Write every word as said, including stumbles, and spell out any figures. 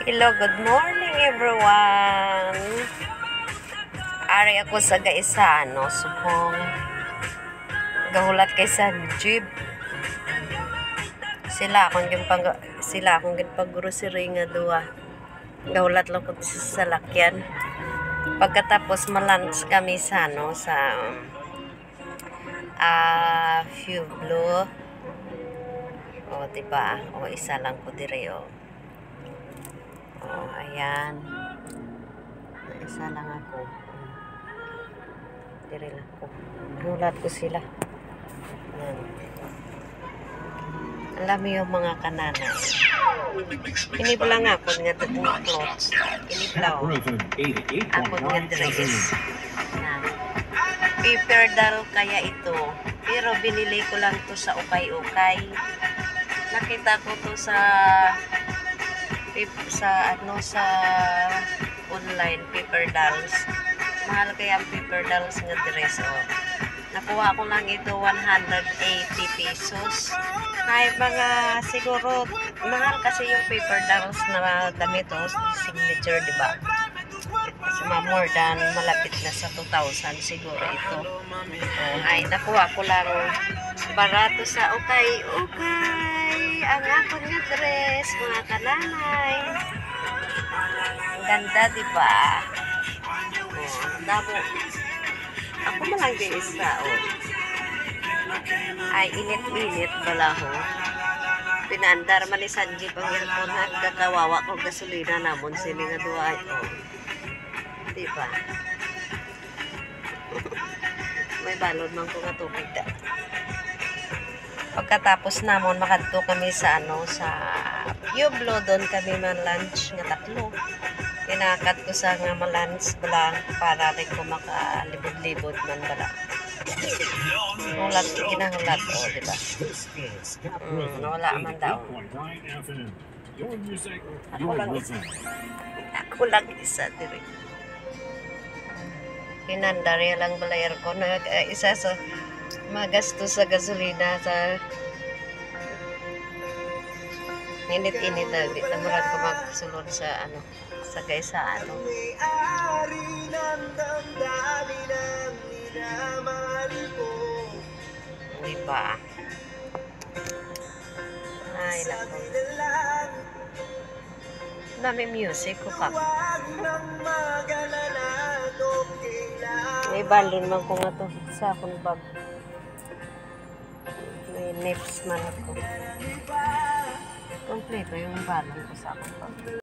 Hello, good morning everyone. Ari ako sa Gaisano, subong gahulat kay Sanjib. Sila akong gimpang sila akong ginpag-grocery nga duwa. Gahulat lang ko sa salakyan. Pagkatapos ma-lunch kami sa ano sa ah uh, Pueblo. O diba? O isa lang ko dire o. Oh, ayan. Isa lang ako. Dire lang ko. Nulat ko sila. Ayan. Alam mo yung mga kanana. Inibla nga ako nga tatong clothes. Inibla ako. Ako nga dress. Paper doll kaya ito. Pero binili ko lang to sa ukay-ukay. Nakita ko to sa sa ano sa online paper dolls. Mahal kaya ang paper dolls nga dress oh. Nakuha ko lang ito one hundred eighty pesos. Ay mga siguro mahal kasi yung paper dolls na damit oh, signature di ba? Kasi more than malapit na sa two thousand siguro ito. Oh, ay nakuha ko lang barato sa okay okay. Ang ako nga dress, mga kananay. Ang ganda, diba? Oh, damo. Ako mo lang din isa, oh. Ay, init-init pala, ho. Pinaandar man ni Sanjib ang ilpon at kakawawa ko gasolina namon sila nga duwa, oh. Diba? May balon man ko nga tubig da. Pagkatapos namon makadto kami sa ano sa Pueblo, doon kami man lunch nga tatlo. Pinakat ko sa nga lunch bala para rin ko makalibod-libod man bala. Nulat ginahulat o, oh, diba? Mm, wala man daw. Ako lang isa. Ako lang isa dire. Pinandarya lang balayar ko na uh, isa sa magasto sa gasolina sa init-init na di na murag ko magsulod sa ano sa Gaisano. Diba? Ay, lako. Dami music ko pa. May balon man ko nga to sa akong bag. May nips man ako. Kompleto yung balon ko sa akong bag.